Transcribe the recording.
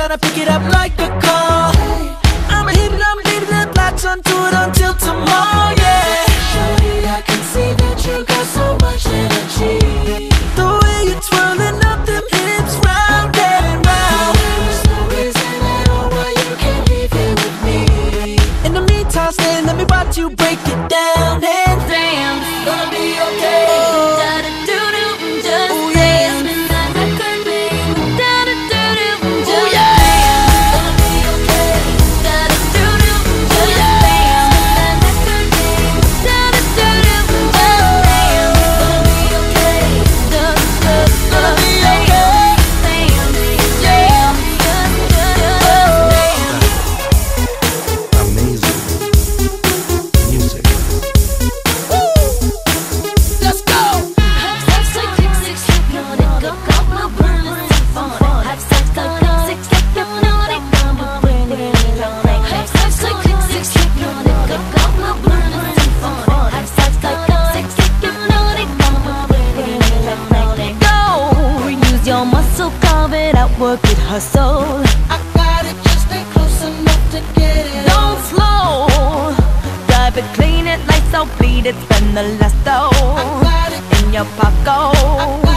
tryna pick it up like a call. I'ma hit it, I'm leaving it, latch onto it until tomorrow, yeah. Shorty, I can see that you got so much energy. The way you're twirling up them hips round and round. There's no reason at all why you can't leave here with me. In the meantime, stay, let me watch you break it down. And Damn, it's gonna be okay. Da-da-doo-doo, just ooh, dance. yeah. Midnight record, baby. Da-da-doo-doo, Ooh, just yeah. dance. It's gonna be okay. Da-da-doo-doo, just dance. Midnight record, baby. Da-da-doo-doo, just dance. It's gonna be okay. Just Gonna be okay. dance. Dance. Amazing music. Let's go. Go, use your muscle, carve it out, work it, hustle. I got it, just stay close enough to get it. Don't slow, drive it, clean it, lights out, bleed it, spend the last I dough got it, in your I pocket. got